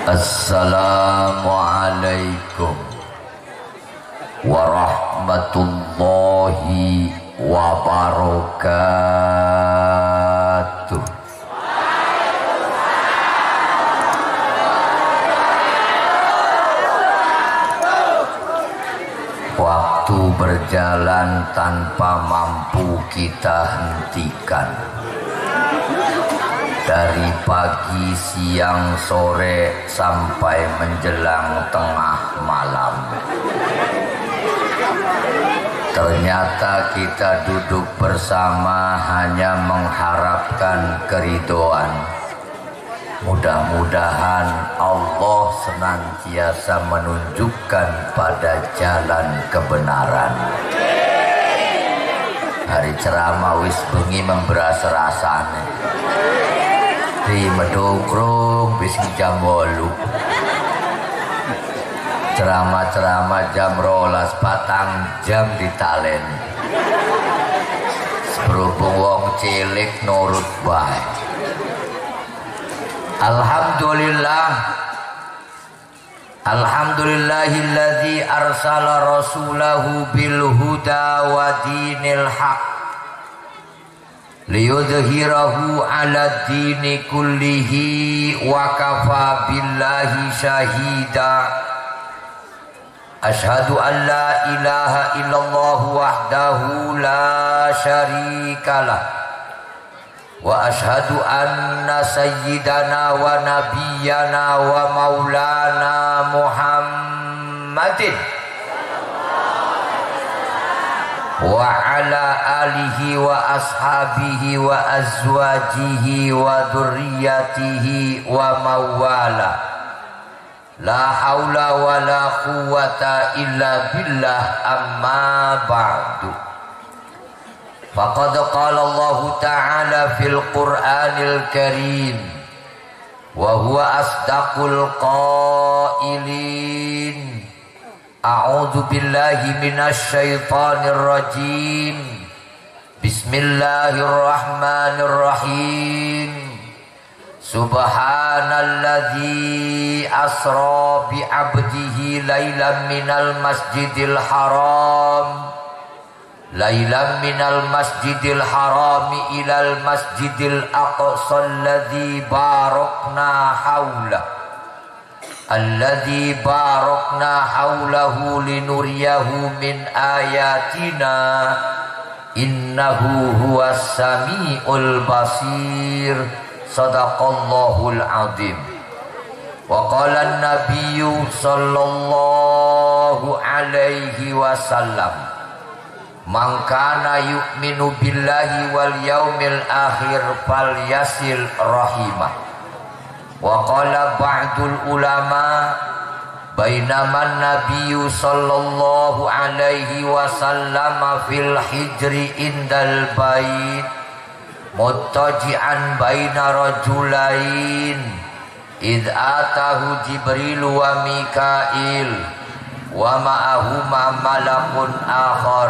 Assalamualaikum warahmatullahi wabarakatuh. Waktu berjalan tanpa mampu kita hentikan. Dari pagi, siang, sore, sampai menjelang tengah malam. Ternyata kita duduk bersama hanya mengharapkan keridhaan. Mudah-mudahan Allah senantiasa menunjukkan pada jalan kebenaran. Hari ceramah wis bengi memberas rasane. Di medungkrung bis jam 8. Ceramah-ceramah jam 12, patang jam ditalen. Berhubung wong cilik nurut bae. Alhamdulillahilladzi arsala rasulahu bil huda wa dinil haq liyudhhirahu ala dini kullihi wa kafa billahi syahida. Ashhadu an la ilaha illallah wahdahu la syarikalah wa ashhadu anna sayyidana wa nabiyyana wa maulana Muhammadin wa ala alihi wa ashabihi wa azwajihi wa dzurriyyatihi wa mawala. La haula wa la quwwata illa billah, amma ba'du. Faqad qala Allah ta'ala fil Qur'anil Karim wa huwa asdaqul qailin. A'udzu billahi minasy syaithanir rajim. Bismillahirrahmanirrahim. Subhanalladzi asra bi 'abdihi lailan minal masjidil haram ilal masjidil aqsa alladzi barakna haulahu linuriyahu min ayatina innahu huwas samiul basir. Sadaqallahul azim. Wa qala an-nabiyyu sallallahu alaihi wasallam, man kana yu'minu billahi wal yaumil akhir falyasil rahimah. Wa qala ba'dul ulama, bainaman nabiyyu sallallahu alaihi wasallam fil hijri indal bait muttaji'an baina rajulain id atahu Jibril wa Mikail wa ma'ahuma malakun akhar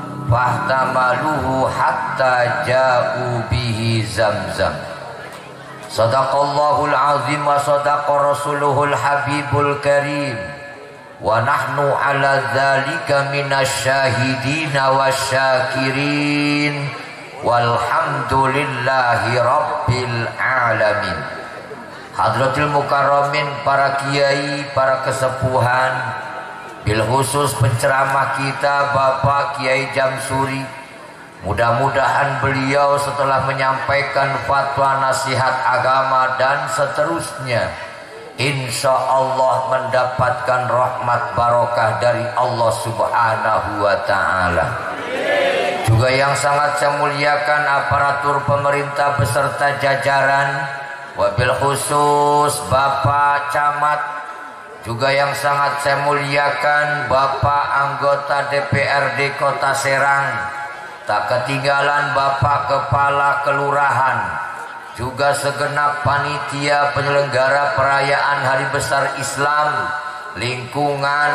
fahtamaluhu hatta ja'u bihi Zamzam. Sadaqallahul azim wa sadaqa rasuluhul habibul karim wa nahnu ala dzalika minasyahidina wasyakirin walhamdulillahi rabbil alamin. Hadratul mukarramin, para kiai, para kesepuhan, bil khusus penceramah kita Bapak Kiai Jamsuri, mudah-mudahan beliau setelah menyampaikan fatwa nasihat agama dan seterusnya, insya Allah mendapatkan rahmat barokah dari Allah subhanahu wa ta'ala. Juga yang sangat saya muliakan aparatur pemerintah beserta jajaran, wabil khusus Bapak Camat. Juga yang sangat saya muliakan Bapak anggota DPRD Kota Serang. Tak ketinggalan Bapak Kepala Kelurahan. Juga segenap panitia penyelenggara perayaan Hari Besar Islam lingkungan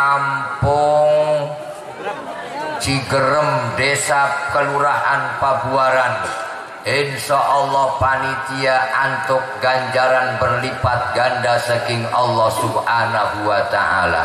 Kampung Cigerem, Desa Kelurahan Pabuaran. Insya Allah panitia antuk ganjaran berlipat ganda saking Allah subhanahu wa ta'ala.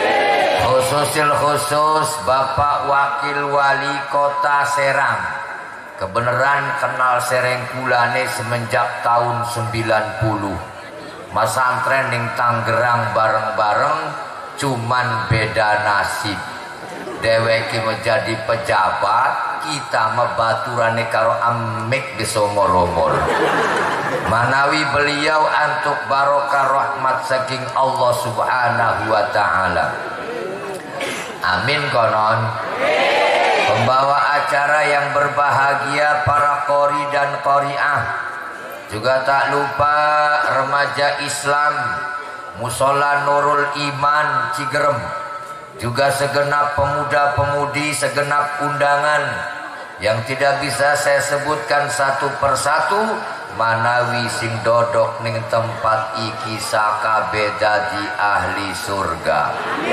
Khusus Bapak Wakil Wali Kota Serang, kebenaran kenal Sereng kulane semenjak tahun 90. Masantren ning Tangerang bareng-bareng, cuman beda nasib. Deweki menjadi pejabat, kita mebaturane karo amik disomor-omor. Manawi beliau antuk barokah rahmat saking Allah subhanahu wa ta'ala. Amin konon. Pembawa acara yang berbahagia para qori dan qoriah, juga tak lupa remaja Islam Musola Nurul Iman Cigerem, juga segenap pemuda-pemudi, segenap undangan yang tidak bisa saya sebutkan satu persatu, manawi sing dodok ning tempat iki sakabe dadi ahli surga.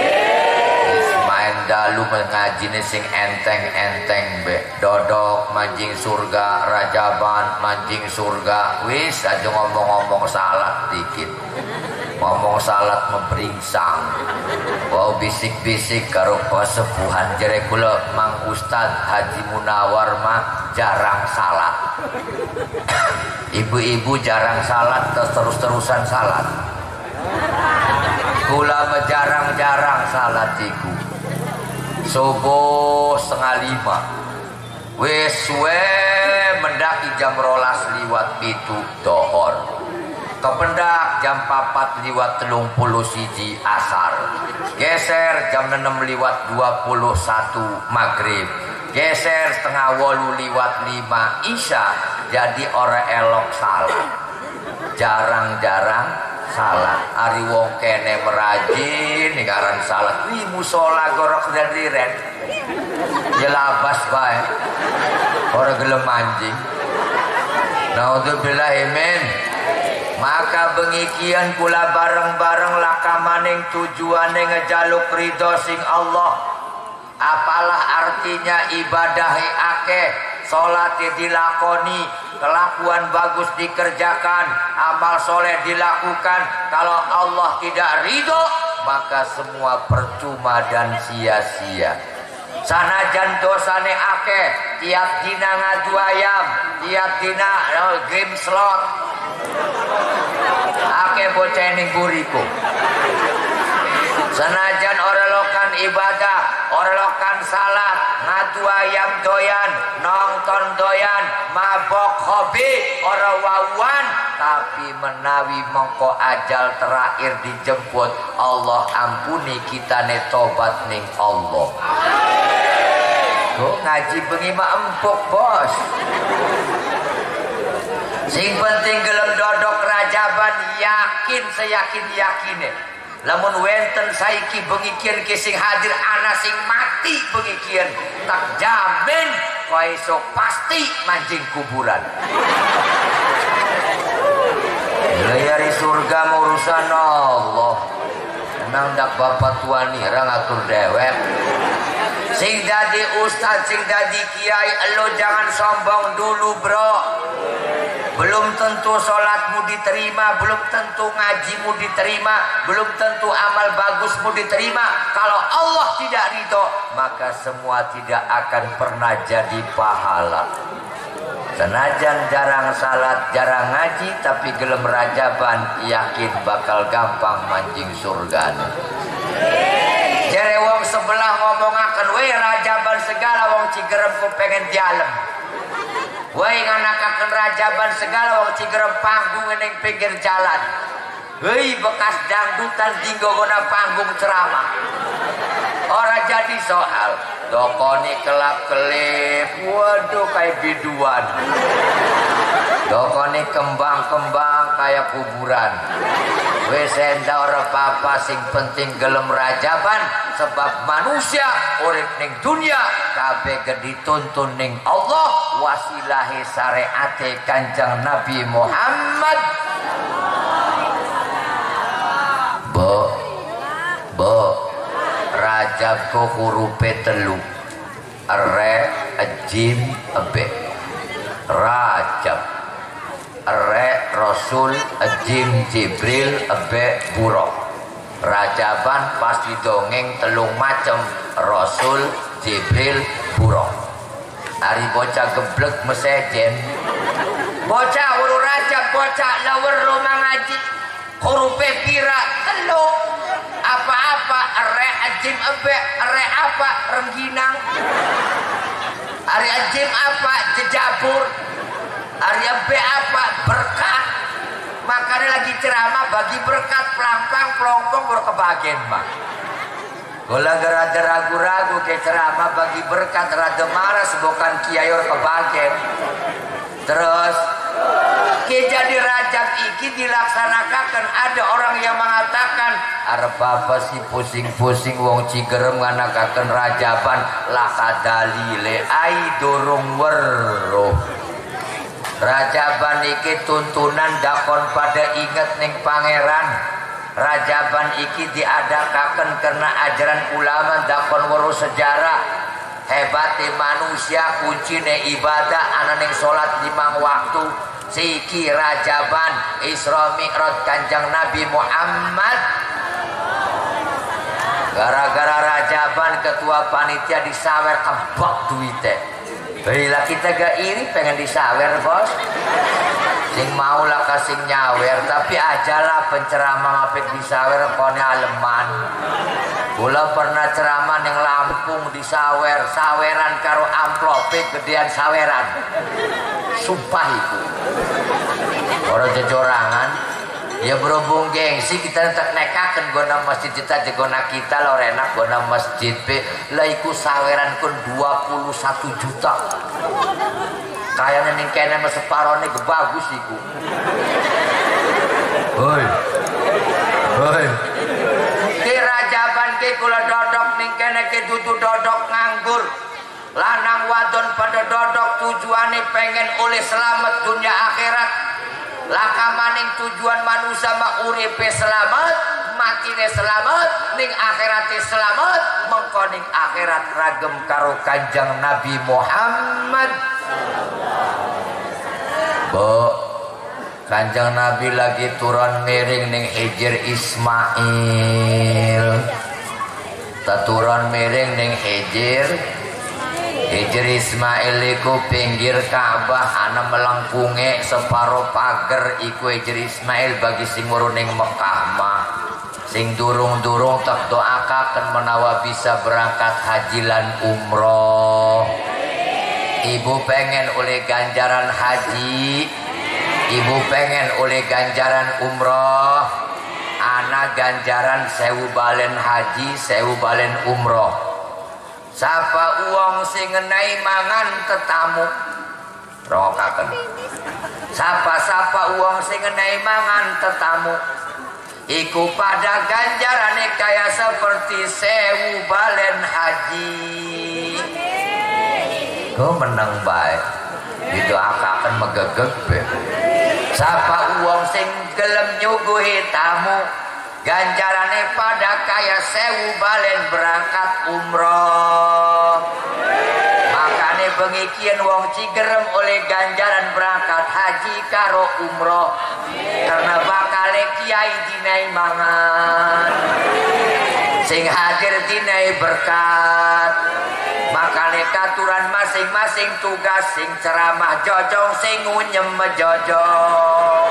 Main dalu mengaji sing enteng-enteng be, dodok manjing surga, rajaban manjing surga. Wis aja ngomong-ngomong salat dikit, ngomong salat memberingsang, wow bisik-bisik karo pesepuhan jere kula Mang Ustad Haji Munawar mah jarang salat. Ibu-ibu jarang salat terus-terusan salat. Kula mah jarang-jarang salat iku. Subuh 4:30 wis suwe mendaki jam 12 liwat pitu dohor, kependak jam 4 liwat 31 asar, geser jam 6 liwat 21 maghrib, geser setengah 8 liwat 5 isya. Jadi ora elok salat, jarang-jarang salat. Ari wong kene merajin nikaran salat wi musola gorok dan riret ya labas bae ora gelem anjing. Naudzubillah min. Maka bengikian kula bareng-bareng lakamaning tujuane ngejaluk ridho sing Allah. Apalah artinya ibadahi akeh, salat dilakoni, kelakuan bagus dikerjakan, amal soleh dilakukan. Kalau Allah tidak ridho, maka semua percuma dan sia-sia. Sanajan dosane akeh, tiap dina ngadu ayam, tiap dina game slot, akeh bocah ning buriku. Sanajan orolokan ibadah, orolokan salat, ngadu ayam doyan, nonton doyan, mabok hobi, ora wawan, tapi menawi mongko ajal terakhir dijemput, Allah ampuni kita ne tobat ning Allah. Kok ngaji bengi mah empuk bos. Sing penting gelem dodok rajaban, yakin seyakin-yakine. Lamun wenten saiki bengikian kising hadir ana sing mati bengikian, tak jamin kowe esok pasti mancing kuburan. Layari surga urusan Allah. Emang dak bapak tuani ra ngatur dewek. Sing dadi ustaz, sing dadi kiai, elo jangan sombong dulu bro. Belum tentu sholatmu diterima, belum tentu ngajimu diterima, belum tentu amal bagusmu diterima. Kalau Allah tidak ridho, maka semua tidak akan pernah jadi pahala. Senajan jarang salat, jarang ngaji, tapi gelem rajaban, yakin bakal gampang mancing surga. Jere wong sebelah ngomongaken, "Weh rajaban segala wong Cigerem ku pengen dialem." Woi nganakaken rajaban segala wong Cigerem panggung ning pinggir jalan. Hei bekas dangdutan dinggogona panggung ceramah. Ora jadi soal. Dokoni kelap-kelip, waduh kayak biduan. Dokoni kembang-kembang kayak kuburan. Wes enda ora apa-apa, sing penting gelem rajaban, sebab manusia urip ning dunia kabeh dituntun ning Allah, wasilahe syariate Kanjeng Nabi Muhammad. Rajab ko hurufe telu, re, jim, ebe. Rajab Rek Rasul Jim Jibril Ebe Burok. Rajaban pas didongeng telung macem Rasul Jibril Burok. Hari bocah geblek mesejen. Bocah uru Rajab bocah lawer rumah ngaji. Hurufe pira telung. Apa-apa Rek Jim Ebe Rek apa rengginang. Hari Jim apa jejabur. Hari Ebe apa berkat. Makanya lagi ceramah bagi berkat pelampang pelompong berkebahagiaan mak. Gula gerada ragu-ragu ke ceramah bagi berkat rada marah bukan kiayor kebahagiaan. Terus jadi Rajab iki dilaksanakan ada orang yang mengatakan arep apa sih pusing-pusing wong Cigerem nganakaken Rajaban lakadalile ai dorong weruh. Rajaban iki tuntunan dakon pada inget ning pangeran. Rajaban iki diadakaken karena ajaran ulama dakon weruh sejarah. Hebate manusia kuncine ibadah ana ning salat 5 waktu. Siki Rajaban Isra Mi'raj Kanjeng Nabi Muhammad. Gara-gara Rajaban ketua panitia disawer kebak duite. Bila kita gak iri pengen disawer bos. Sing mau lah kasing nyawer. Tapi ajalah penceramah ngapik disawer kone aleman. Gula pernah ceramah yang Lampung disawer. Saweran karo amplope gedean saweran. Sumpah itu. Orang jejorangan. Ya berhubung gengsi kita tak nekakan gona masjid kita jegona kita lorena gona masjid pe lah iku saweran kun 21 juta. Kayaknya ning kene mas separone bagus iku. Hoi. Hoi. Ki Rajaban ki kula dodok ning kene ki dudu dodok nganggur. Lanang wadon pada dodok tujuane pengen oleh selamat dunia akhirat. Lakamaning tujuan manusia mak uripe selamat, matine selamat, ning akhirate selamat, mengko ning akhirat ragem karo Kanjeng Nabi Muhammad. Bo, Kanjeng Nabi lagi turun miring ning Hijr Ismail. Turun miring ning Hijr Ismail iku pinggir Ka'bah ana melengkunge separo pager iku Hijr Ismail bagi sing muruning Mekah mah. Sing durung-durung tak doakaken menawa bisa berangkat haji lan umroh. Ibu pengen oleh ganjaran haji, ibu pengen oleh ganjaran umroh. Ana ganjaran 1000 balen haji, 1000 balen umroh. Sapa uang sing ngenai mangan tetamu rokaken. Sapa uang sing ngenai mangan tetamu iku pada ganjarane kaya seperti 1000 balen haji. Kau menang baik didoakaken megegeg be. Sapa uang sing gelem nyuguhi tamu ganjarane pada kaya 1000 balen berangkat umroh. Makane pengikian wong Cigerem oleh ganjaran berangkat haji karo umroh. Karena bakale kiai dinai mangan, sing hadir dinai berkat. Makane katuran masing-masing tugas, sing ceramah jojong, sing ngunyem jojong.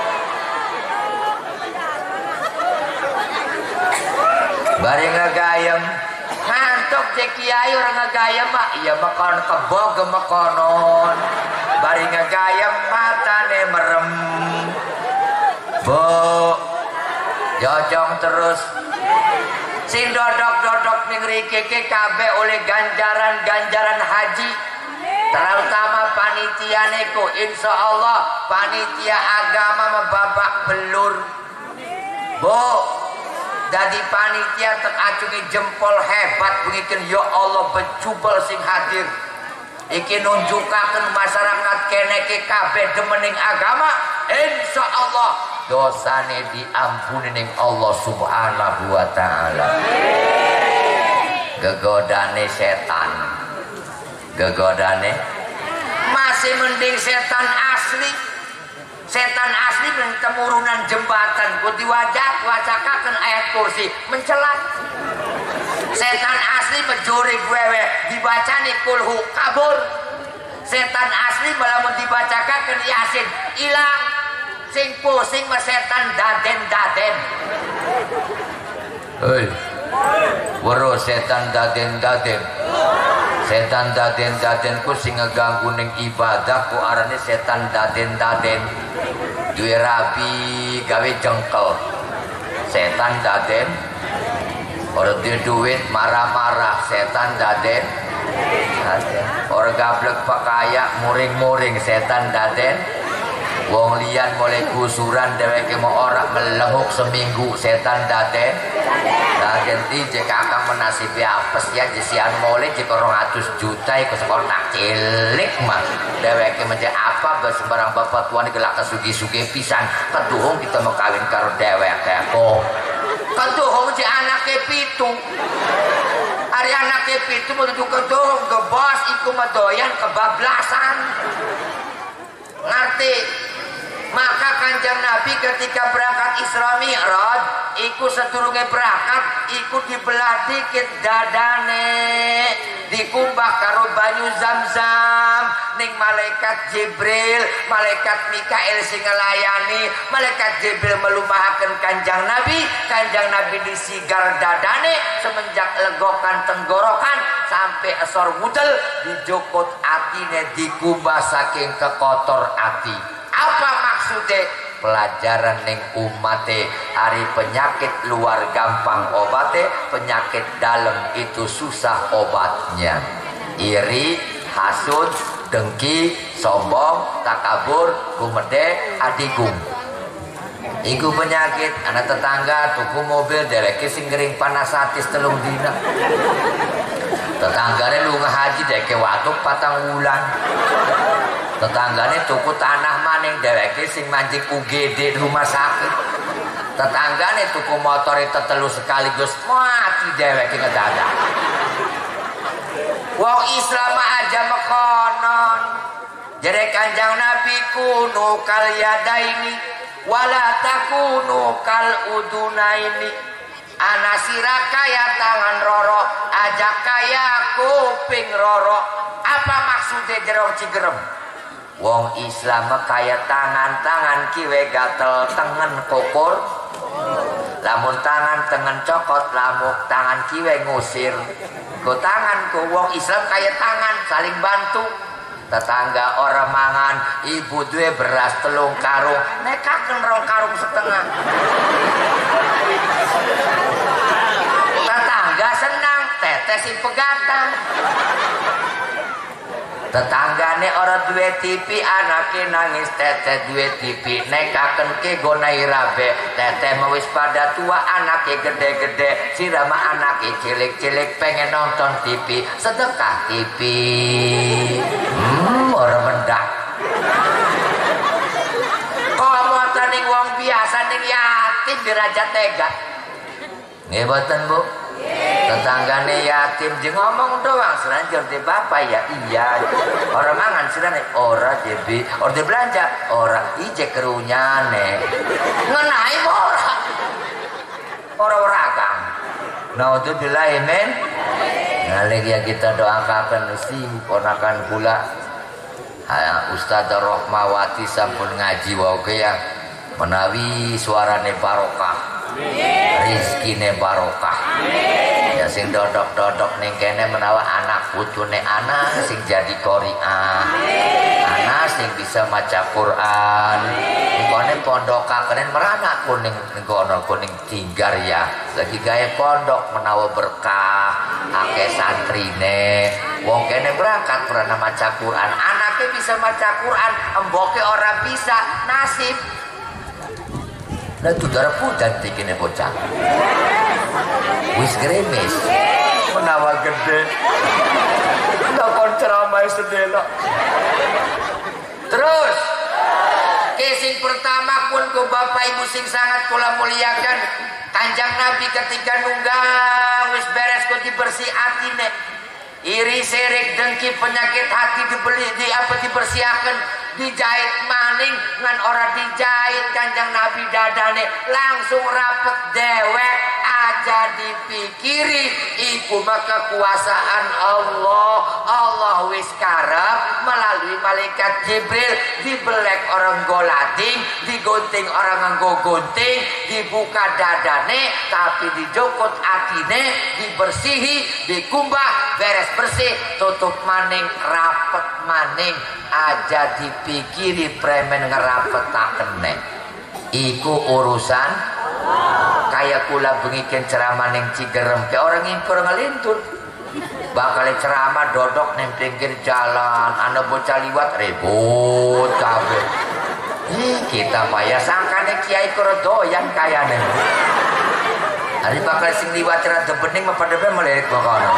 Bari ngegayem ngantuk cek kiai orang ngegayem mak iya makan kebo gemekonon. Bari ngegayem matane merem. Bo jojong terus sing dodok-dodok ning rike ke kabeh oleh ganjaran haji. Terutama panitia niku insyaallah panitia agama membabak belur. Bo jadi panitia teracungi jempol hebat begitu ya Allah bejubel sing hadir. Iki nunjukaken masyarakat kene ke kabeh demening agama insyaallah dosane diampuni ning Allah Subhanahu wa taala. Gegodane setan. Gegodane Masih mending setan asli. Setan asli dengan kemurunan jembatan ku diwacakakan ayat kursi mencelat. Setan asli menjurig wewe dibacani kulhu kabur. Setan asli malah dibacakan yasin hilang. Sing pusing mah setan daden. Hei, waro setan daden. Setan daden ku sing ngeganggu ning ibadah ku arane setan daden. Duwe rabi gawe jengkel. Setan daden. Orang dia duit marah-marah setan daden. Orang gablek pakaya muring-muring setan daden. Wong lian mulai kusuran dheweke mau ora melehuk seminggu setan daden. Daden iki kakang menasibi apes ya jesian mulai jika 200 juta iku sekolah tak cilik mah. Dheweke menjadi apa sembarang bapak tuan gelak kesugi-sugi pisan keduhung kita mau kawin karo dheweke kok. Keduhung si anake pitu. Hari anake pitu mau duduk keduhung gebos iku medoyan kebablasan. Ngerti? Maka kanjeng Nabi ketika berangkat Isra Mi'raj iku sedurunge berangkat iku dibelah dikit dadane dikumbah karo banyu Zam-zam ning malaikat Jibril malaikat Mikail sing ngelayani malaikat Jibril melumahaken kanjeng Nabi disigar dadane semenjak legokan tenggorokan sampai esor wudel dijokot atine dikumbah saking kekotor ati. Apa maksudnya? Pelajaran ning umate hari penyakit luar gampang obate, penyakit dalam itu susah obatnya. Iri, hasud, dengki, sombong, takabur, gumede, adigung. Iku penyakit anak tetangga tuku mobil deleke sing gering panasatis telung dina. Tetanggane lu ngahaji deke watuk patang wulan. Tetanggane tuku tanah maning dheweke sing mancing UGD rumah sakit. Tetanggane tuku motor itu telu sekaligus mati dheweke ngedadak. Wong Islam aja mekonon. Jere kanjeng Nabi kunu kal yadaini wala takunu kal udunaini. Ana sira kaya tangan roro aja kaya kuping roro. Apa maksudnya jero cigerem? Wong Islam kaya tangan kiwe gatel tengen kokor. Lamun tangan tengen cokot lamuk tangan kiwe ngusir. Ku tangan ku wong Islam kaya tangan saling bantu. Tetangga orang mangan ibu duwe beras telung karung nekaken 2 karung setengah. Tetangga senang tetes sing pegatan. Tetanggane orang duwe TV anake nangis tete duwe TV nekaken ke gonai rabe tete mawis pada tua anake gede-gede sirama anake cilik-cilik pengen nonton TV sedekah TV. Orang mendak kok ning wong biasa ning yatim diraja tega nggih boten Bu. Tetanggane yatim jeung ngomong doang selanjur di bapak ya iya orang mangan sirane ora debi orde belanja ora ije kerunyane ngenai ora kang naudzubillah men ngalih ya kita doakan mesti ponakan kula Ustazah Rohmawati sampun ngaji wae ya menawi suarane barokah rizkine barokah ya sing dodok-dodok ning kene menawa anak putune anak sing jadi qori'ah anak sing bisa maca Quran ngene pondok kakenen merana kuning ngono kuning tinggar ya lagi gawe pondok menawa berkah akeh santrine wong kene berangkat pernah maca Quran anaknya bisa maca Quran emboke ora bisa nasib. Nah itu darah pujan tikine bocah wis gremes menawa gede lakon ceramah sedelo terus kesing pertama pun ku bapak ibu sing sangat kula muliakan kanjeng Nabi ketika nunggang wis beres ku dibersih atine iri sirik dengki penyakit hati dibeli dibersihakan dijahit maning ngan ora dijahit Kanjeng Nabi dadane langsung rapet dewek aja dipikiri iku maka kekuasaan Allah wis karep melalui malaikat Jibril dibelek orang golating digunting orang nganggo gunting dibuka dadane tapi dijokot atine dibersihi dikumbah beres bersih tutup maning rapet maning aja dipikiri premen ngerapetaken nek iku urusan kayak kula bengiken ceramah ning Cigerem ke orang impor ngelintur bakal ceramah dodok ning pinggir jalan ana bocah liwat ribut kabeh kita maya sangkane kiai karo doyan kayane hari bakal sing liwat rada bening pada melirik bakono.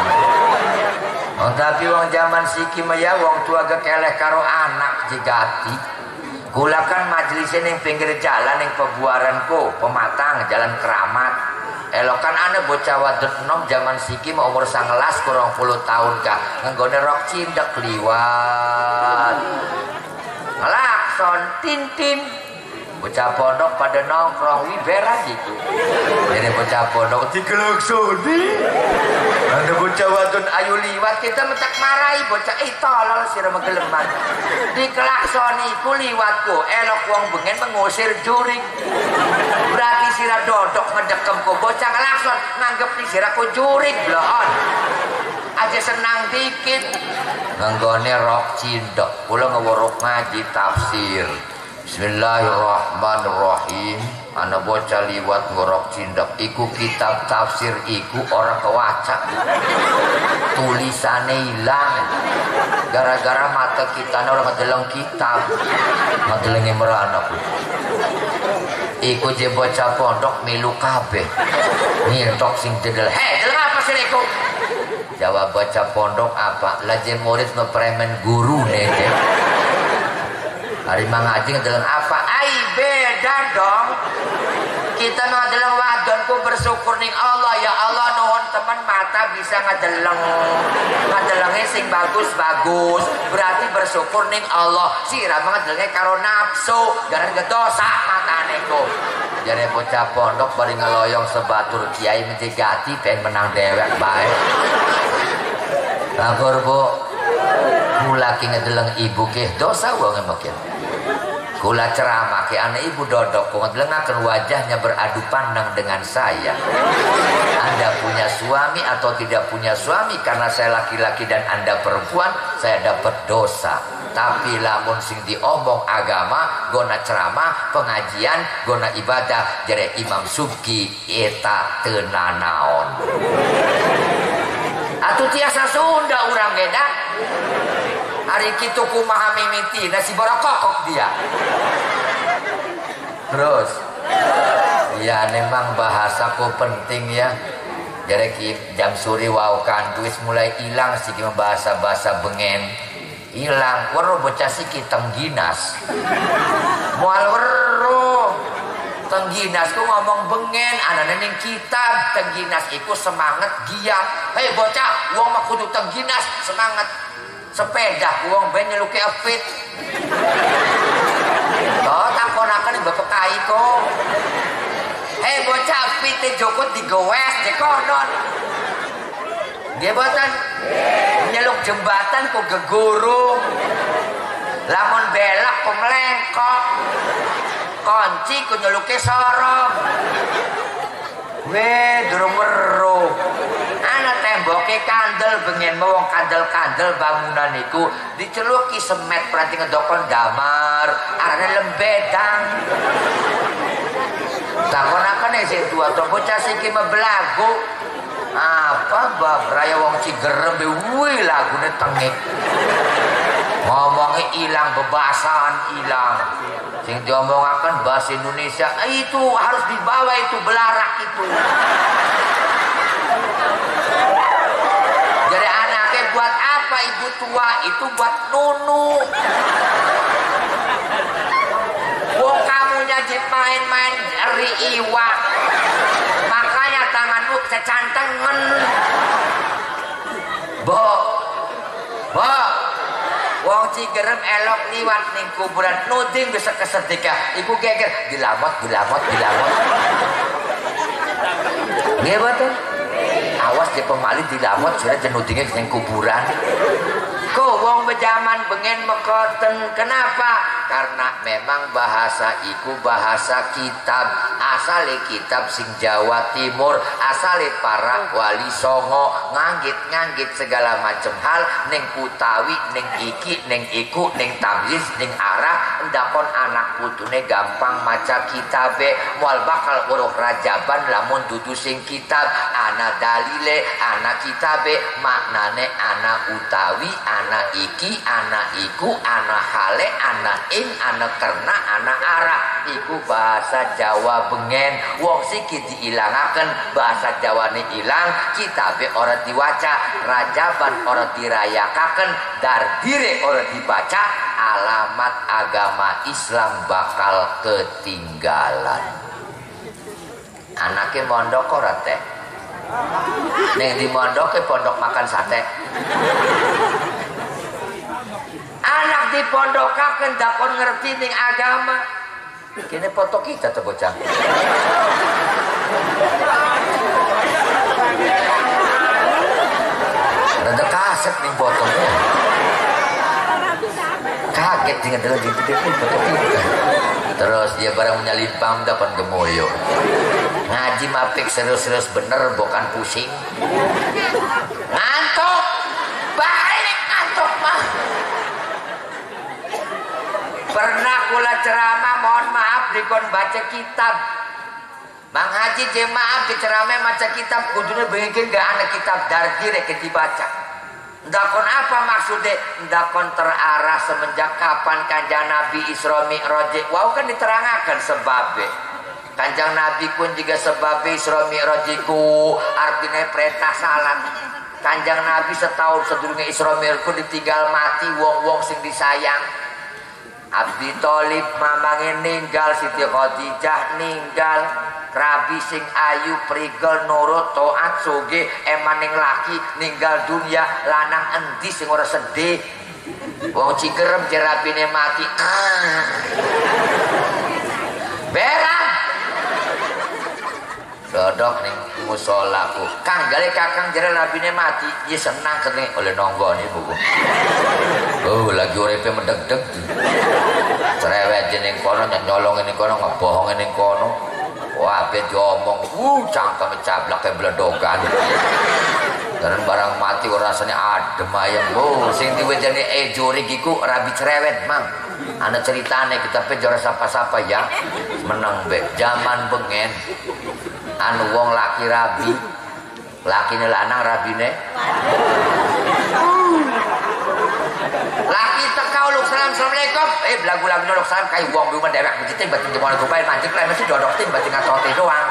Oh, tapi wong zaman siki maya wong tua gak keleh karo anak jigati. Kula kan majelisnya ning pinggir jalan ning pebuaranku, pematang jalan Keramat. Elokan ane bocah wadon enom zaman siki mau umur 19 kurang 10 tahun kah. Nggone rok cindek liwat. Lakson tintin. Bocah pondok pada nongkrong wibera gitu. Jadi bocah pondok digelaksoni. Ada bocah wadon ayu liwat kita mentak marahi bocah tolol sira megeleman. Dikelaksoni ku liwatku elok wong bengen mengusir juring. Berarti sira dodok ngedekem ku bocah ngelakson nganggep ni sira ku juring blon. Aja senang dikit. Nganggone rok cindok. Kula ngeworok ngaji tafsir. Bismillahirrahmanirrahim. Ana bocah liwat ngorok cindak iku kitab tafsir iku orang kewaca tulisannya hilang gara-gara mata kita orang ngedeleng kitab ngedelengnya merana iku je bocah pondok milu kabeh ngintok sing dedel deleng apa sih iku jawab bocah pondok apa lajen murid ngepremen guru nih hari mengaji ngedeleng apa? Beda dong. Kita ngedeleng wadonku bersyukur ning Allah ya Allah nuhun teman mata bisa ngedelengnya sing bagus-bagus berarti bersyukur ning Allah sira ngedelengnya karo nafsu gara-gara dosa matane ku. Jadi bocah pondok bari ngeloyong sebatur kiai menjegati pengen menang dewek baik. Lapor bu, kula ki ngedeleng ibu ke dosa wong mungkin. Kula ceramah ke anak ibu dodok ngedelengaken wajahnya beradu pandang dengan saya. Anda punya suami atau tidak punya suami karena saya laki-laki dan Anda perempuan, saya dapat dosa. Tapi lamun sing diomong agama, gona ceramah, pengajian, gona ibadah, jadi Imam Subki eta teu nanaon. Atuh tiasa Sunda urang geda. Hari kitu kumaha mimiti nasi borokok dia. Terus ya memang bahasaku penting ya. Jadi jam suri wau kanduis mulai hilang sih bahasa bengen hilang. Weruh bocah siki tengginas. Moal weruh tengginas ku ngomong bengen anane ning kitab tengginas iku semangat giat. Hei bocah wong mah kudu tengginas semangat sepeda uang ben nyeluke apit oh takonakan di bapak kai kok bocah apit jokot digowes dekonon dia botan nyeluk jembatan kok gegurung lamun belak kok melengkok kunci kok nyeluke sorong durung weruh ana temboke kandel bengen wong kandel-kandel bangunan iku diceluki semet peranti ngedokon damar arane lembedang takonaken sing tua to bocah siki meblagu apa bab raya wong Cigerem kuwi lagune tengik ngomongnya hilang bebasan hilang sing diomongaken bahasa Indonesia itu harus dibawa itu belarak itu jadi anaknya buat apa ibu tua itu buat nunu wong kamunya main-main riiwak makanya tanganmu kecantengan bo Wah, wong Cigerem elok liwat ning kuburan nuding bisa kesedekah. Iku geger dilamot. Nggih boten? Awas di pemali dilamot sudah jenudingnya ning kuburan. Kok wong bejaman bengen mekoten. Kenapa? Karena memang bahasa iku bahasa kitab. Asale kitab sing Jawa Timur, asale para wali songo nganggit segala macam hal ning utawi ning iki ning iku ning tamyiz ning arah endakon anak putune gampang maca kitabe moal bakal uruh rajaban lamun dudu sing kitab ana dalile ana kitabe maknane ana utawi ana iki ana iku ana hale ana ing ana terna ana arah iku bahasa Jawa bengen wong siki diilangaken bahasa Jawane ilang kitabe ora diwaca rajaban ora dirayakaken dardire ora dibaca alamat agama Islam bakal ketinggalan. Anake mondok ora teh ning di mondok ke pondok makan sate. Anak di pondokaken dakon ngerti ning agama. Kene foto kita tuh bocah. Rada kaset nih fotonya. Kaget dengan dalam foto kita. Terus dia barang menyalimpang dapat gemoyo. Ngaji mapik serius-serius bener bukan pusing. Ngantuk. Balik ngantuk mah. Pernah kula ceramah mohon maaf dikon baca kitab. Mang Haji jemaah di ceramah maca kitab kudune bengekeun gak ana kitab darji rek dibaca. Ndakon apa maksudnya? Ndakon terarah semenjak kapan Kanjeng Nabi Isra Mi'raj. Wau kan diterangaken sebabe. Kanjeng Nabi pun juga sebabe Isra Mi'raj iku artine perintah salat. Kanjeng Nabi setahun sedurunge Isra Mi'raj ditinggal mati wong-wong sing disayang. Abi Tholib mamange ninggal, Siti Khadijah ninggal, Rabi sing ayu prigel nurut taat soge emaning laki ninggal dunia lanang endi sing ora sedih. Wong Cigerem jerabine mati. Berang. Dodok ning musolaku. Kang gale kakang jere rabine mati, dia senang kene oleh nonggone buku. Oh, lagi uripe mendeg-deg. Cerewet ning kono nyolong ning kono ngebohong ning kono. Wah, ape diomong, cangkeme cablak ke bledogan. Dan barang mati ora rasane adem ayam. Oh, sing diwejane ejorik iku rabi cerewet, Mang. Ana ceritane kita pe jora sapa-sapa ya. Menang be zaman bengen. Anu wong laki rabi, lakine lanang rabine. Laki teka uluk salam assalamualaikum. Belagu-lagu uluk salam kai wong rumah dewek begitu batin jemol rupain mancing lain mesti dodokin batin ngatote doang.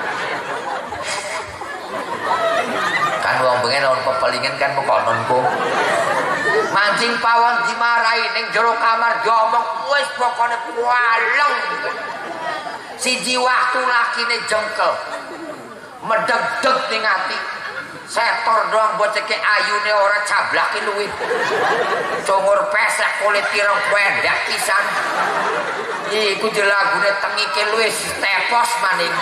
Kan wong bengen on pepelingan kan mekononku. Mancing pawon dimarahi ning jero kamar diomong wis pokone kualeng. Siji waktu lakine jengkel. Medeg-deg ning ati. Setor doang bocah ke ayune ora cablake luwih. Congor pesek kulit pirang pendek pisan. Iku jelagune tengike luwih tepos maning.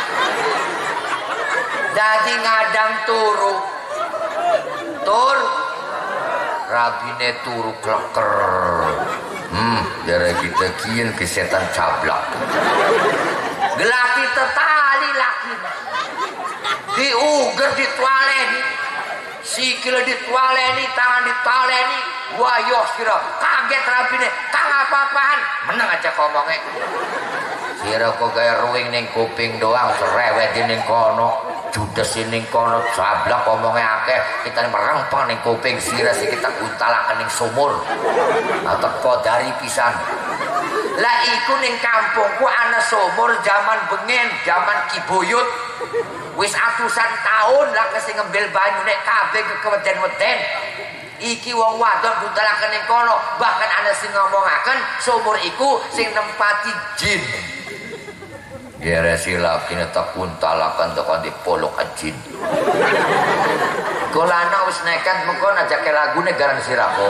Jadi ngadang turu. Tur rabine turu kleker. Darah kita kian ke setan cablak. Gelaki tetali laki. Diuger ditualeni. Sikil ditualeni, tangan ditaleni. Wah yo sira kaget rabine. Kang apa-apaan? Meneng aja ngomongnya. Sira kok gaya ruing ning kuping doang cerewet ning kono. Judes ning kono cablak omongnya akeh. Kita merempang ning kuping sira sing kita untalaken ning sumur. Teko dari pisan. Lah iku ning kampungku ana sumur zaman bengen, zaman Kibuyut. Wis atusan tahun lah sing ngembil banyu nek kabeh keweden-weden. Iki wong wadon buntalaken ning kono, bahkan ana sing ngomongaken sumur iku sing nempati jin. Gere sila kene tak buntalaken tekan dipolok jin. Golana wis nekat mengko najake lagune garan sirako.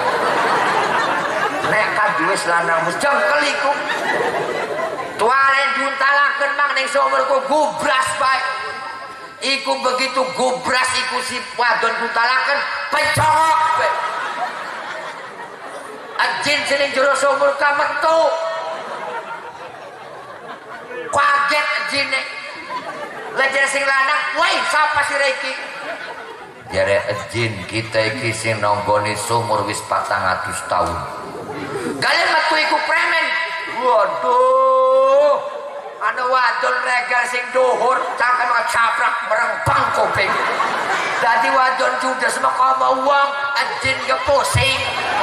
Nekat wis lanang mus jengkel iku. Tuare duntalaken mang ning sumurku gubras bae. Iku begitu gubras iku si wadon duntalaken pencok bae. Ajin sing jero sumur ka metu. Kaget ajine. Lajar sing lanang, "Woi, sapa si Reki?" Jare ajin kita iki sing nonggoni sumur wis 400 tahun. Kalian metu iku premen. Waduh. Ana wadon regal sing dhuwur, cangkem ngecaprak merempang kuping. Dadi wadon judes maka mau wong ajin ge pusing.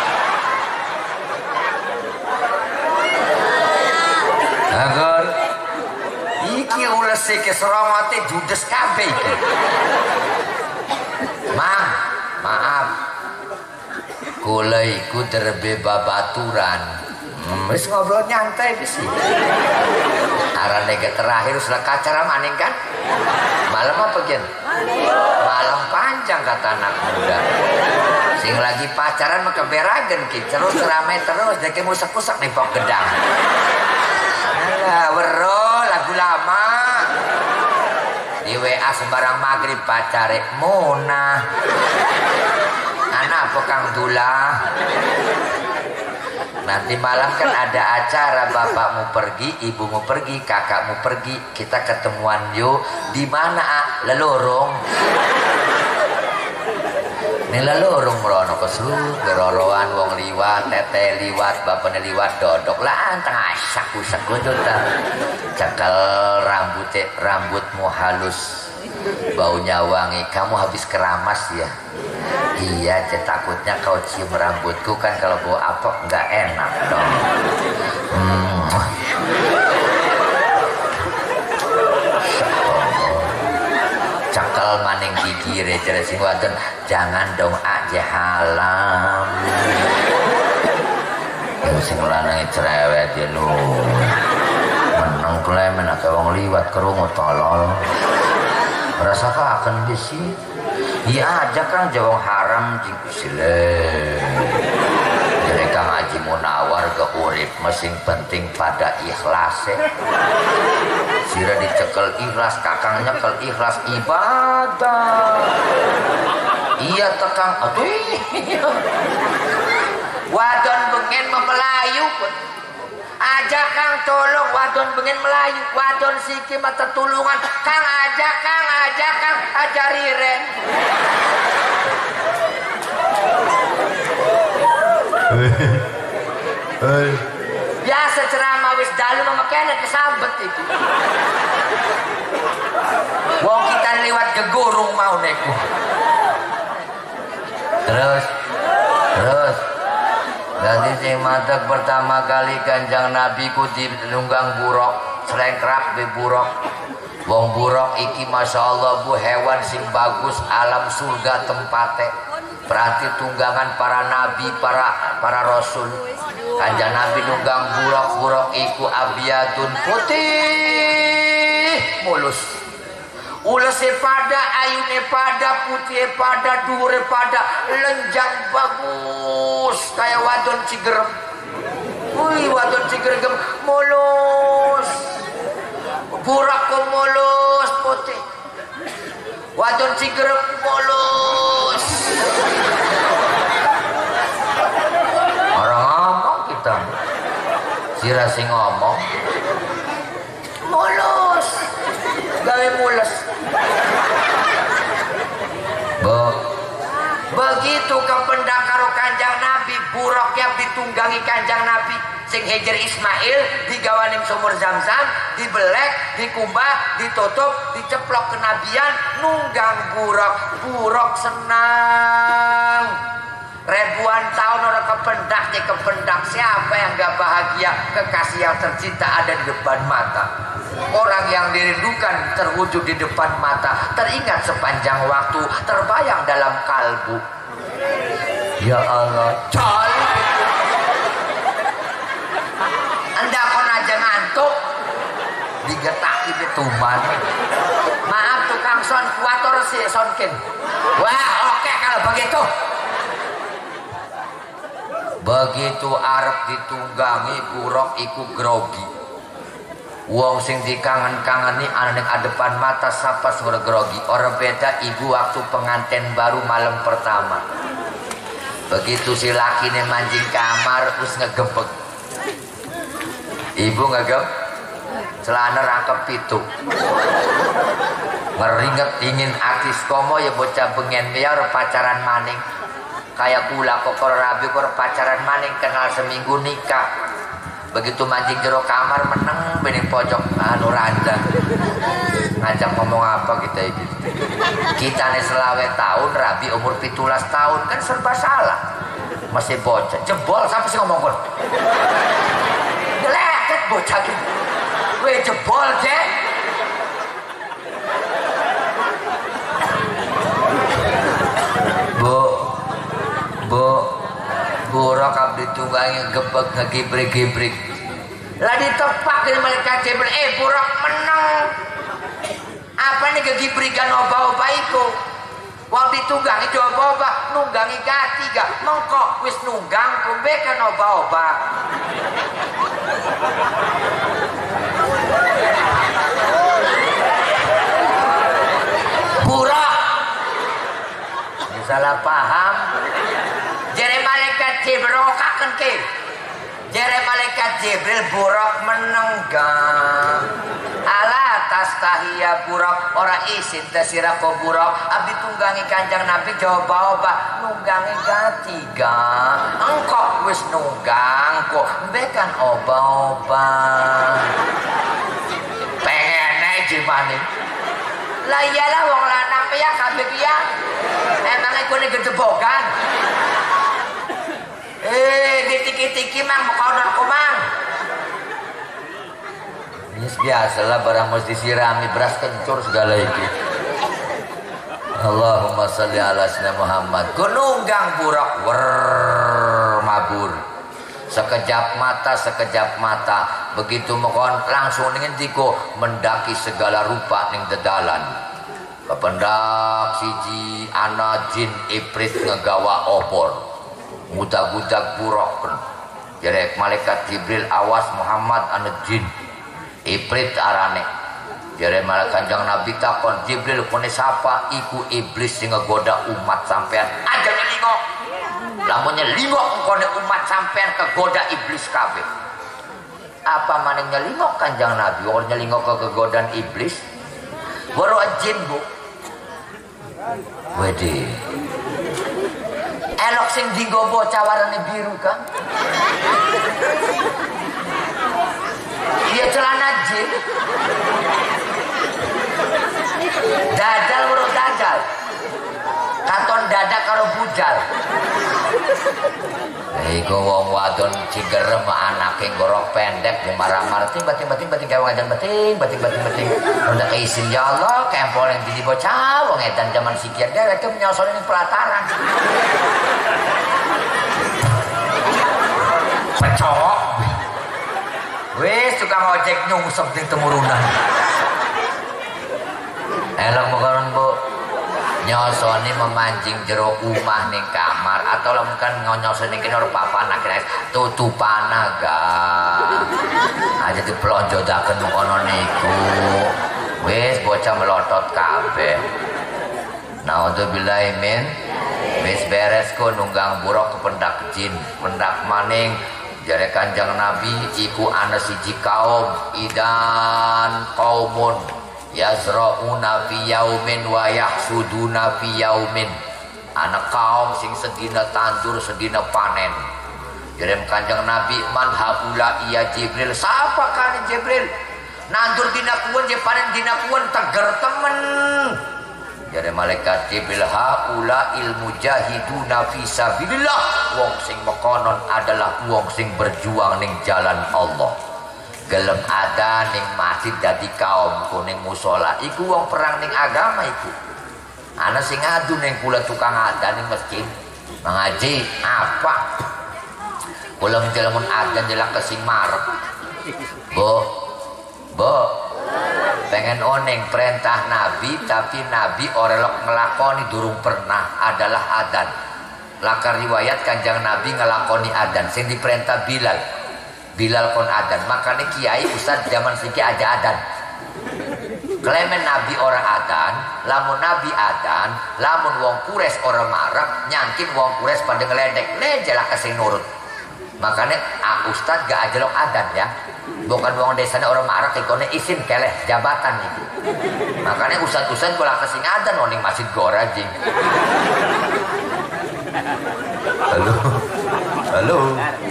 Agar iki ules iki serongote judes kabeh iki. Maaf. Kula iku derbe babaturan. Wis ngobrol nyantai wis. Arane ke terakhir sudah kacara maning kan? Malam apa gen? Malam panjang kata anak muda. Sing lagi pacaran maka beragen ki, terus rame terus deke musak-musak nih pok gedang. Alah, wero lagu lama. Di WA sembarang maghrib pacare Mona. Anak apa Kang Dula? Nanti malam kan ada acara, bapakmu pergi, ibumu pergi, kakakmu pergi, kita ketemuan yuk. Di mana? Lelorong. Ini lelorong merono kesuk, geroroan wong liwat, tete liwat, bapaknya liwat dodok lah anteng asak-usak ta. Cakal rambutmu halus, baunya wangi, kamu habis keramas ya. Iya, takutnya kau cium rambutku kan kalau bau apok nggak enak dong. Cakal maning gigi rejer sing wadon, jangan dong aja halam. Yang sing lanang cerewet ya lu. Menang klemen akeh wong liwat kerungu tolol. Rasakah akan bisi? Iya aja kan jawang haram jing sile. Mereka ngaji munawar ke urip masing penting pada ikhlas ya. Sira dicekel ikhlas, kakang nyekel ikhlas ibadah. Iya tekang, aduh. Wadon bengen mempelayu pun. Aja Kang tolong wadon bengen melayu, wadon siki mata tulungan. Kang aja Kang ajari ren. Biasa ceramah wis dalu memakainya kesambet itu. Wong kita lewat gegurung mau neku. Terus. Jadi sing matek pertama kali Kanjeng Nabi ku dinunggang buruk, selengkrak be buruk. Wong buruk iki Masya Allah bu hewan sing bagus, alam surga tempate. Berarti tunggangan para nabi, para rasul. Kanjeng Nabi nunggang buruk iku abiyadun putih mulus. Ulese pada, ayune pada, putih pada, dhuwure pada, lenjang bagus kayak wadon cigerem. Wih, wadon cigerem mulus. Burak mulus putih. Wadon cigerem mulus. Orang ngomong kita. Sira sing ngomong. Mulus. Gawe mulus. Begitu kependak karo Kanjeng Nabi, buruknya ditunggangi Kanjeng Nabi sing Hijr Ismail digawaning sumur Zam-Zam, dibelek, dikumbah, ditutup, diceplok kenabian, nunggang buruk senang. Ribuan tahun orang kependak siapa yang gak bahagia? Kekasih yang tercinta ada di depan mata. Orang yang dirindukan terwujud di depan mata, teringat sepanjang waktu, terbayang dalam kalbu. Ya Allah, coy. Anda kon aja ngantuk, digetaki betuman. Maaf tukang son kuator si sonkin. Wah oke. begitu. Begitu arep ditunggangi buruk iku grogi. Wong sing dikangen-kangeni ana ning adepan mata sapa suara grogi. Orang beda ibu waktu pengantin baru malam pertama. Begitu si lakine mancing kamar terus ngegempek. Ibu ngegep celana rangkep pitu. Meringet ingin artis komo ya bocah bengen biar pacaran maning. Kayak kula kok rabi kok pacaran maning kenal seminggu nikah. Begitu mancing jero kamar meneng bening pojok anu ranjang. Ngajak ngomong apa kita ini? Kita nih selawe tahun rabi umur 17 tahun kan serba salah. Masih bocah jebol sampai sih ngomong kon. Jeleket bocah gitu. Weh jebol je. Buruk abdi tunggangi gebek ngegibrik-gibrik. Lah ditepak dari malaikat Jibril, buruk menang. Apa nih kegibrikan oba-oba iku? Wong ditunggangi oba-oba, nunggangi gati gak? Mengkok wis nunggang kumbe kan oba-oba. Buruk. Salah paham. Jere malaikat Jibril kaken ke. Jere malaikat Jibril buruk menenggang. Ala tastahiya buruk ora isin tasira ko buruk. Abdi tunggangi Kanjeng Nabi coba-oba nunggangi katiga. Engkau wis nunggang kok bekan oba-oba. Pengen gimana? Lah iyalah wong lanang ya kabeh ya. Emang iku nek gedebokan. Tiki-tiki mang kodon kumang. Ini biasalah barang mesti sirami beras kencur segala itu. Allahumma sholli ala sayyidina Muhammad. Gununggang burak mabur. Sekejap mata. Begitu mekon langsung ning tiko mendaki segala rupa ning dedalan. Kependak siji ana jin iblis ngegawa opor. Mudag-mudag buruk. Jadi malaikat Jibril awas Muhammad anu jin iblis arane. Jadi malaikat Kanjeng Nabi takon Jibril kone sapa iku iblis sing ngegoda umat sampean aja ngelingo. Lamunnya lingo engkone umat sampean kegoda iblis kabeh. Apa maning nyelingo Kanjeng Nabi ora nyelingo kegodaan iblis? Waro jin bu. Wedi. Elok sing dienggo bocah warnane biru kan? Dia celana jin. Dadal urut dadal. Katon dada karo bujal. Iku wong wadon cigerem anake gorok pendek marah-marah bating gawe ngajan bating. Udah keisin ya Allah kempol yang biji bocah wong edan zaman sikian dewek ke nyosol ini pelataran. Pecok. Wis tukang ojek nyungsep di temurunan. Elok mokoron Bu. Nyosone memancing jero omah ning kamar atau lamun nyosone kene ora papan akhirnya tutupan naga. Aja diplonjodaken kono niku. Wis bocah melotot kabeh. Naudzubillahi min wis beres ko nunggang buruk kependak jin, pendak maning jare Kanjeng Nabi iku ana siji kaum idan qaumun yazra'una fi yaumin wa yahsuduna fi yaumin. Anak kaum sing sedina tandur sedina panen. Jadi Kanjeng Nabi man haula iya Jibril sapa kan Jibril nandur dina kuwen je panen dina kuwen teger temen. Jadi malaikat Jibril haula ilmu jahiduna fi sabilillah wong sing mekonon adalah wong sing berjuang ning jalan Allah. Gelem ada ning masjid dadi kaum kuning musola iku wong perang ning agama iku. Ana sing ngadu ning kula tukang ada ning masjid mengaji apa kula menjelamun adzan jelang kesing marep bo pengen oneng perintah Nabi tapi Nabi orelok ngelakoni durung pernah adalah adan. Lakar riwayat kanjang Nabi ngelakoni adan sing diperintah Bilal kon adan. Makanya kiai ustad zaman siki aja adan. Klemen Nabi orang adan, lamun Nabi adan, lamun wong kures orang marah, nyangkin wong kures pada ngeledek, jelah kasih nurut. Makanya ustad gak ajelok adan ya. Bukan wong desanya orang marah, ikone isin keleh jabatan itu. Makanya ustad-ustad bola kasih adan, woning masjid gorajing. Halo.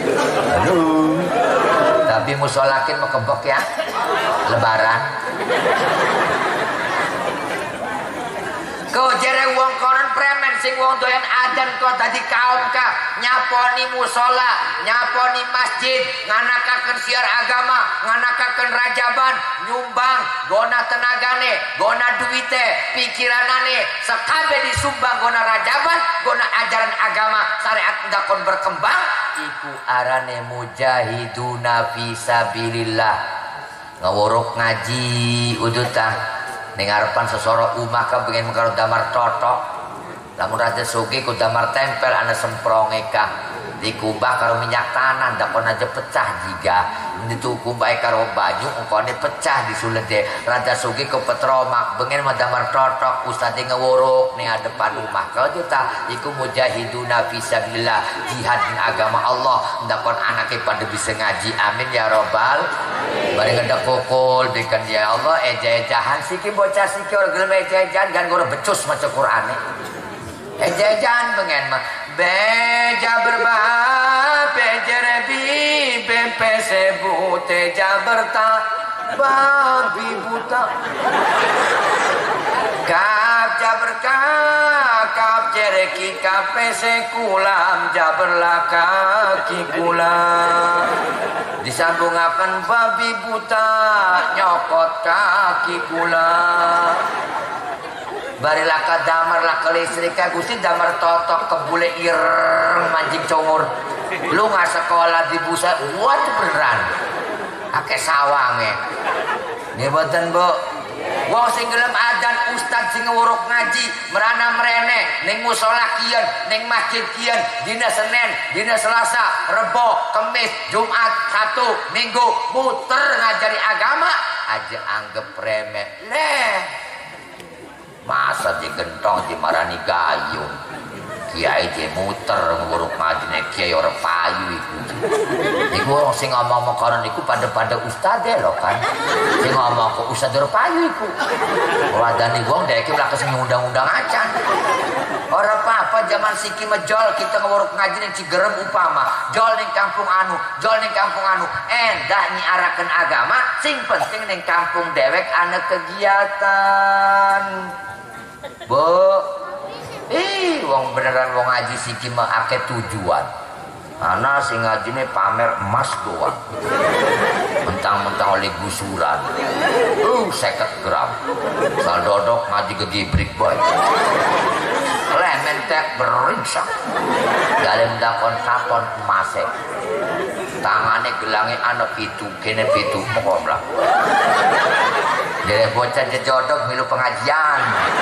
Tapi musolakin mau kebok ya, lebaran. Kau jere wong konon premen sing wong doyan adan kau tadi kaum kah nyaponi musola, nyaponi masjid, nganakaken siar agama, nganakaken rajaban, nyumbang, gona tenagane, gona duite, pikiranane, sekabe disumbang gona rajaban, gona ajaran agama, syariat ndakon berkembang, iku arane mujahiduna fisabilillah. Ngawuruk ngaji udutah ning arepan sesoro umah ka pengen karo damar totok lamun raja sugih ku damar tempel ana sempronge ka dikubah karo minyak tanah ndak pernah aja pecah jiga dituku bae karo banyu engkone pecah disulet de raja sugih ke petromak pengen mah damar totok ustad ngawuruk ning depan rumah kau juta iku mujahiduna fisabilillah jihad ning agama Allah ndak kon anake pada bisa ngaji amin ya robbal. Bari ngedak kokol bikin ya Allah eja-ejahan siki bocah siki orang gelem eja-ejahan kan gue becus maca Qur'an eja-ejahan pengen mah beja berbah bejerebi bempe sebut eja berta babi buta kap jaberka kap jereki kape sekulam jaberlaka kikulam disambungakan babi buta nyokot kaki kula barilaka damar laka listrik gusti damar totok kebule ireng mancing congur lu nggak sekolah di busa buat beneran ake sawange nih boten bu wong sing gelem adan ustad sing nguruk ngaji merana merene ning mushola kian ning masjid kian dina Senin dina Selasa Rebo Kemis Jumat Sabtu Minggu muter ngajari agama aja anggap remeh leh masa digentong dimarani gayung kiai dia muter nguruk ngaji nek kiai ora payu iku. Iku wong sing ngomong kono niku pada ustade lho kan. Sing ngomong kok ustade ora payu iku. Wadane wong dek iki mlaku sing ngundang-undang acan. Ora apa-apa zaman siki mejol kita nguruk ngaji ning Cigerem upama, jol ning kampung anu, endah nyiarakeun agama, sing penting ning kampung dewek ana kegiatan. Bu wong beneran wong ngaji siki mah akeh tujuan. Ana sing ngajine pamer emas doang. Mentang-mentang oleh gusuran. 50 gram. Saldodok ngaji gegibrik boy. Lemen tek beringsak. Dalem dakon katon emase. Tangane gelange ana pitu, kene pitu pokoklah. Dere bocah jejodok milu pengajian.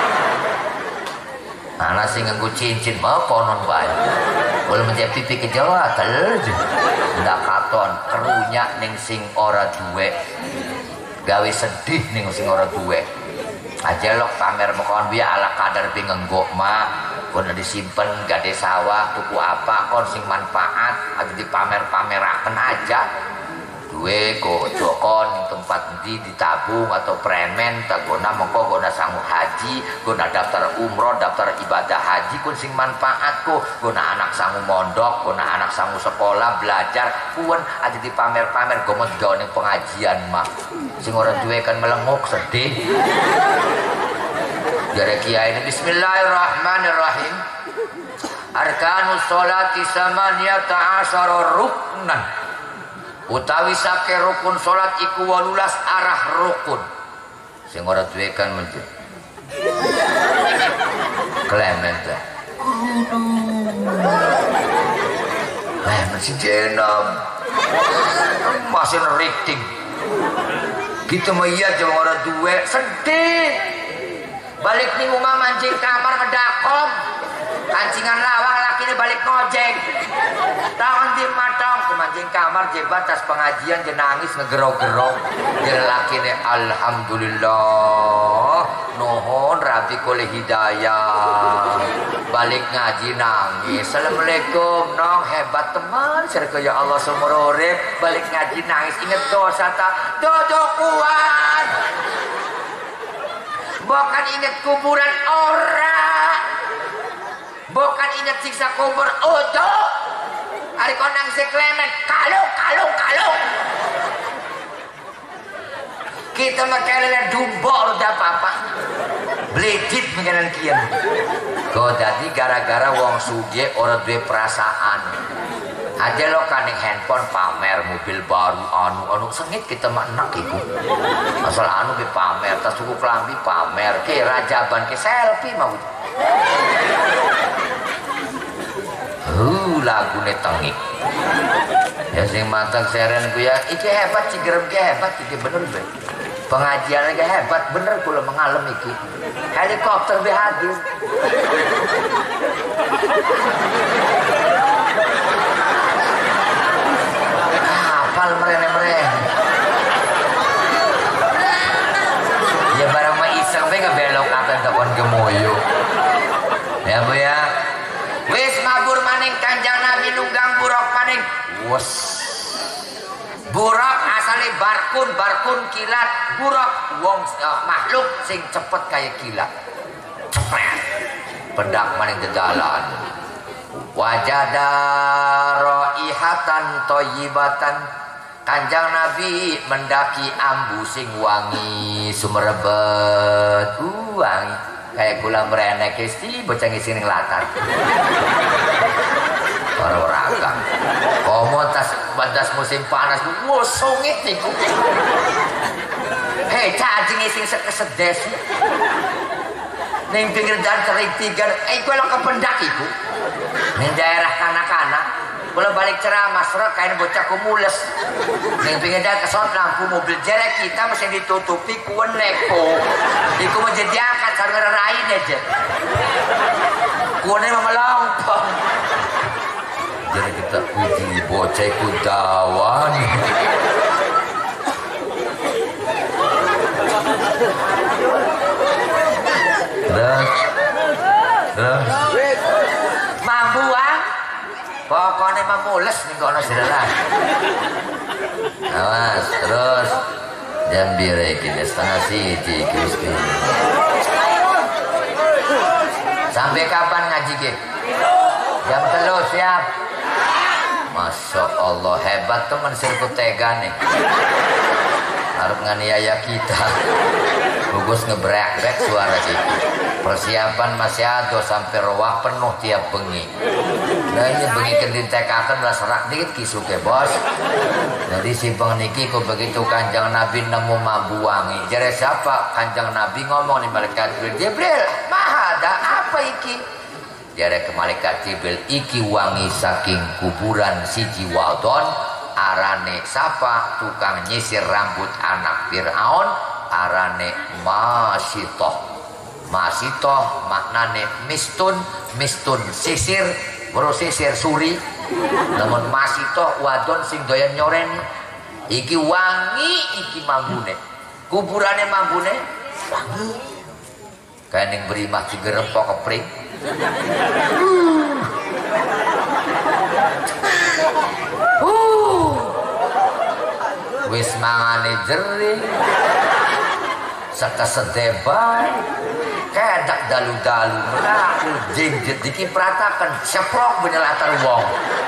Anak sing nganggo cincin mau konon bae. Boleh menjadi pipi ke Jawa tel. Ndak katon kerunya ning sing ora duwe. Gawe sedih ning sing ora duwe. Ajelok pamer mekon biya ala kadar bi ngenggok mah. Kon disimpen gade sawah tuku apa kon sing manfaat aja dipamer-pameraken aja. Duwe kok jokon tempat di ditabung atau premen tak guna mengko guna sangu haji guna daftar umroh daftar ibadah haji kun sing manfaat ku guna anak sangu mondok guna anak sangu sekolah belajar pun aja dipamer-pamer gomot gawe ning pengajian mah sing ora duwe kan melenguk sedih jare kiai ini bismillahirrahmanirrahim arkanus sholati samaniyata asyara ruknan utawi sake rukun salat iku 18 arah rukun sing ora duwe kan menjut klemen teh masih jenam masih neriting Gitu mah iya jangan orang duwe sedih. Balik nih rumah mancing kamar ngedakom. Kancingan lawang laki ini balik ngojek. Tahun di matang ke mancing kamar jebat tas pengajian je nangis ngegero-gero. Je laki ini alhamdulillah. Nuhun rabi kole hidayah. Balik ngaji nangis. Assalamualaikum nong hebat teman. Serga ya Allah seumur urip. Balik ngaji nangis inget dosa tak dodo kuat. Bukan inget kuburan orang. Bukan inget siksa kubur odo. Hari konang seklemen kalung. Kita makalnya dumbok udah apa-apa. Beledit mengenal kian. Kau jadi gara-gara wong suge orang duwe perasaan. Aja lo kaning handphone pamer mobil baru anu sengit kita mah enak iku. Asal anu be pamer tas suku kelambi pamer ke rajaban ke selfie mau. Lagune tengik. Ya sing mantap seren ku ya iki hebat cigerem ke hebat iki bener be. Pengajian lagi hebat bener kula mengalami iki. Helikopter be hadir. Merene ya barang mah iseng we ngebelok akan telepon gemoyo ya bu ya wis mabur maning kanjang Nabi nunggang buruk maning wes buruk asale barkun kilat buruk wong makhluk sing cepet kayak kilat cepet pendak maning dedalan wajada raihatan thayyibatan. Kanjang Nabi mendaki ambu sing wangi sumerebet wangi kayak gula merenek sih bocah ngisi ning latar orang-orang batas musim panas wosongit niku cacing ngisi sekesedes ning pinggir dalan kering tiga gue lo kependak iku ning daerah kanak-kanak. Kalau balik ceramah serok kain bocah kumules. Yang pengen dah kesot lampu mobil jelek kita mesti ditutupi kuen neko. Iku mau jadi angkat sarung ngerain aja. Kuennya mah melompong. Jadi kita uji bocah kudawan. Terus. Mampu pokoknya memules nih kono sederhana. Awas terus jam birekin setengah siji kiski. Sampai kapan ngaji gitu? Jam 3 siap. Masya Allah hebat teman sirku tega nih. Harus nganiaya kita. Gugus ngebrek-brek suara gitu. Persiapan masih ada sampai roah penuh tiap bengi. Nah ini bengi kendin tekakan belas serak dikit kisuke bos. Jadi si pengniki kok begitu kanjang Nabi nemu mambu wangi. Jadi siapa kanjang Nabi ngomong nih malaikat Jibril, maha ada apa iki? Jadi ke malaikat Jibril iki wangi saking kuburan siji wadon arane sapa tukang nyisir rambut anak Fir'aun arane Masitoh maknane mistun sisir bro sisir suri namun masitoh wadon sing doyan nyoren iki wangi iki mambune kuburane mambune wangi kayak yang beri mah cigerempok kepring wis mangane jering sekesedeban kedak dalu-dalu melaku jinjit dikipratakan seprok benyelatar wong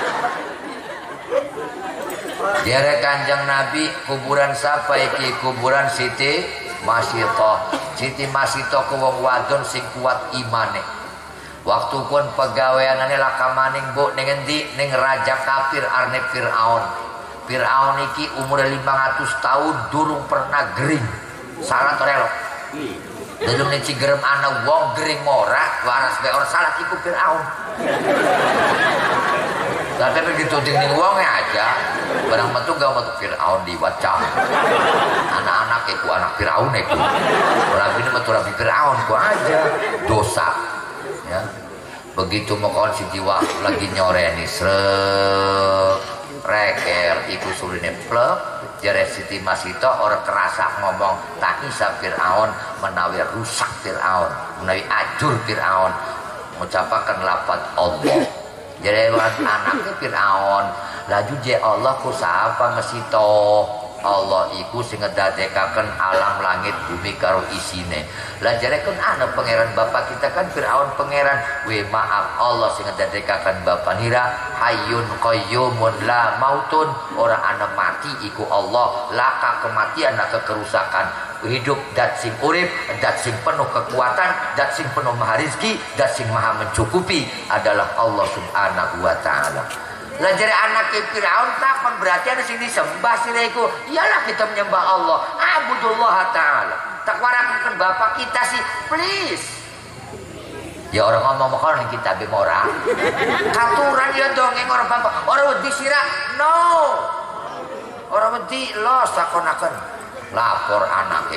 jere kanjang Nabi kuburan siapa iki kuburan Siti Masitoh ke wong wadon sing kuat imane waktu pun pegawaianane lakamaning bu ning endi ning raja kafir arne Fir'aun iki umur 500 tahun durung pernah gering salah torelok belum nih cigerem anak wong gering ora waras be orang salah iku Fir'aun tapi begitu dinding wongnya aja barang metu gak metu Fir'aun diwacah anak-anak itu anak Fir'aun itu orang ini metu Nabi Fir'aun ku aja dosa ya begitu mau kawan si jiwa lagi nyoreni srek reker iku surine plek jare Siti Masito orang kerasa ngomong tak isa Fir'aun menawi rusak Fir'aun menawi ajur Fir'aun mengucapkan lafaz Allah jadi anaknya Fir'aun laju je Allah ku sapa Masito Allah iku sing ngedadekaken alam langit bumi karo isine lah jarekeun ana pangeran bapak kita kan Firaun pangeran we maaf Allah sing ngedadekaken bapak nira hayyun qayyumun la mautun ora ana mati iku Allah laka kematian laka kerusakan hidup dat sing urip dat sing penuh kekuatan dat sing penuh maha rizki dat sing maha mencukupi adalah Allah subhanahu wa ta'ala. Lah jadi anak Firaun takon berarti ada sing disembah sireku. Iyalah kita menyembah Allah. Abudullah taala. Tak warakan bapak kita sih, please. Ya orang ngomong makon kita be ora. Katuran ya dongeng orang bapak. Orang wedi sira. No. Orang wedi los takonaken. Lapor anak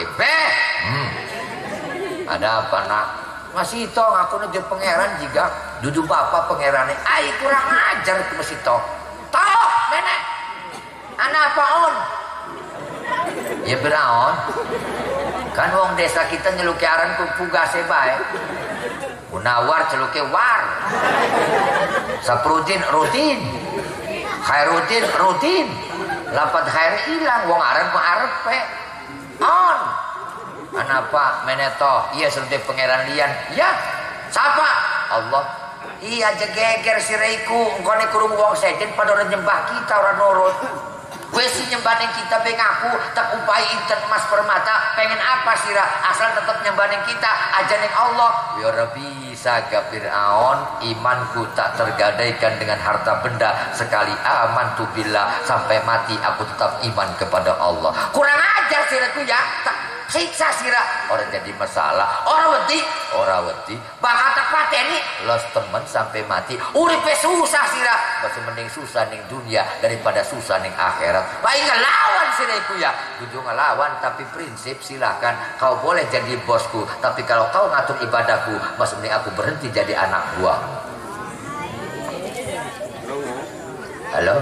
Ada apa nak? Masih itu aku nuju pangeran juga duduk bapak pangerane ay kurang ajar itu masih itu toh nenek anak apa on ya beraon kan wong desa kita nyeluki aran pugase bae Munawar celuke war Saprudin rutin Khairuddin rutin lapat khair hilang wong aran arepe on Anapa meneto iya seperti pangeran lian ya siapa Allah iya jegeger sireiku engkone kurung wong sejen pada orang nyembah kita orang nurut wesi nyembahin kita pengen aku tak upai inten emas permata pengen apa sira asal tetap nyembahin kita ajanin Allah ya bisa gak Fir'aun imanku tak tergadaikan dengan harta benda sekali aman tu billah sampai mati aku tetap iman kepada Allah kurang ajar siraku ya tak siksa sira orang jadi masalah orang wedi bakal tak pateni los temen sampai mati uripe susah sira masih mending susah ning dunia daripada susah ning akhirat baik ngelawan sira itu ya kudu ngelawan tapi prinsip silahkan kau boleh jadi bosku tapi kalau kau ngatur ibadahku mas mending aku berhenti jadi anak buah halo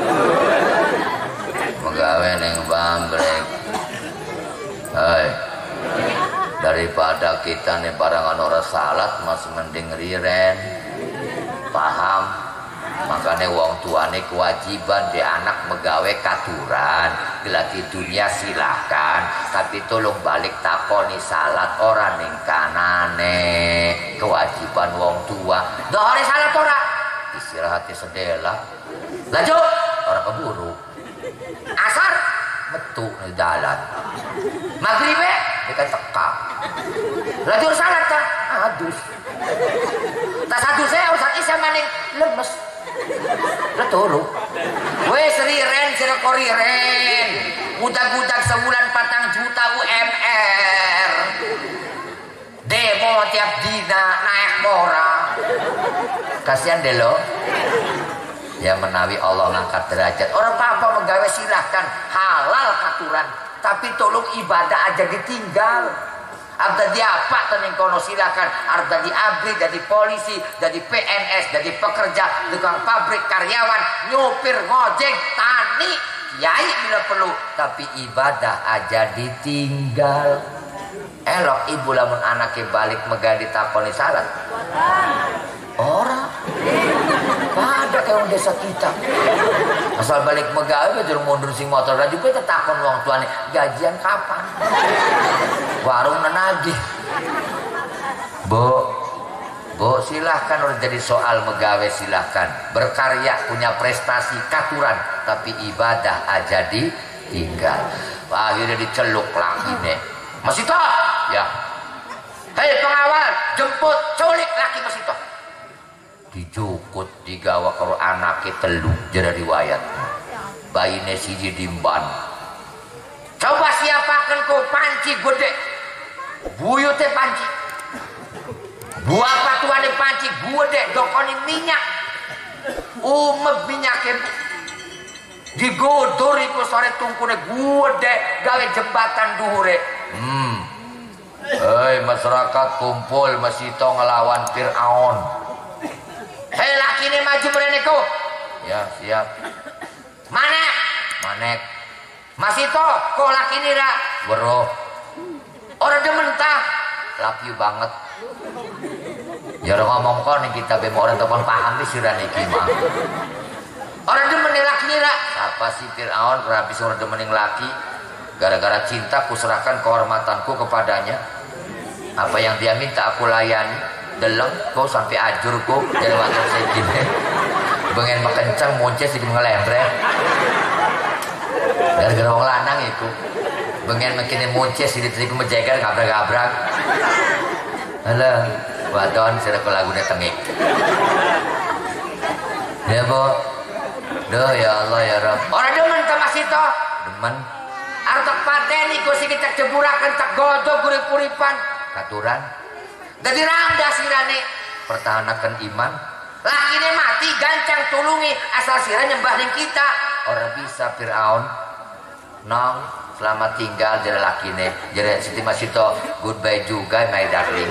megawe ning bambrek hai daripada kita nih barangan orang salat mas mending riren paham makanya wong tuane kewajiban di anak megawe katuran gelati dunia silahkan tapi tolong balik takoni salat orang ning kanane kewajiban wong tua dohore salat ora istirahatnya sedela lanjut orang keburu asar metu di jalan maghrib dekat teka lajur salat kan adus tak satu saya usah isa maning lemes leturu wes riren sirokoriren budak-budak sebulan 4 juta UMR demo tiap dina naik mora kasihan deh lo yang menawi Allah ngangkat derajat orang apa menggawe silahkan halal katuran tapi tolong ibadah aja ditinggal arda di apa tening kono silahkan arda di abri jadi polisi jadi PNS jadi pekerja tukang pabrik karyawan nyopir ngojek tani kiai bila perlu tapi ibadah aja ditinggal elok ibu lamun anaknya balik megah ditakoni salat orang ada kayak desa kita asal balik megawe jur mundur sing motor dan juga tetakon wong tuane gajian kapan warung nenagih bo silahkan udah jadi soal megawe silahkan berkarya punya prestasi katuran tapi ibadah aja ditinggal akhirnya diceluk laki nih masih toh ya hei pengawal jemput culik laki masih toh dijukut digawa karo anake telu jera riwayat bayine siji dimban coba siapakan kau panci gede buyute panci buah patuane panci gede dokoni minyak umek minyaknya digodur iku sore tungkune gede gawe jembatan dhuwure. Hei masyarakat kumpul masito ngelawan Fir'aun. Hei laki ini maju mrene ku. Ya siap. Manek masito kok laki ini ra weruh ora demen tah love you banget ya ngomong kon kita be orang telepon paham di sira niki mah ora demen laki ini ra siapa si Fir'aun ora bisa ora demen laki gara-gara cinta kuserahkan kehormatanku kepadanya. Apa yang dia minta aku layani. Deleng kau sampai ajur kau dari wajar saya gini. Pengen makencang monces di ngelembreh. Gara-gara orang lanang itu. Pengen makin monces di trik menjaga gabrak-gabrak. Halo, wadon sudah ke lagu tengik. Ya bu, doh ya Allah ya Rob. Orang demen sama situ. Demen. Artek pateni kau sih kita ceburakan tak godok gurip-guripan. Katuran jadi ramda sirane pertahankan iman laki ini mati gancang tulungi asal sirah nyembahin kita orang bisa Fir'aun nong selamat tinggal jadi laki ini jadi Siti Masito goodbye juga my darling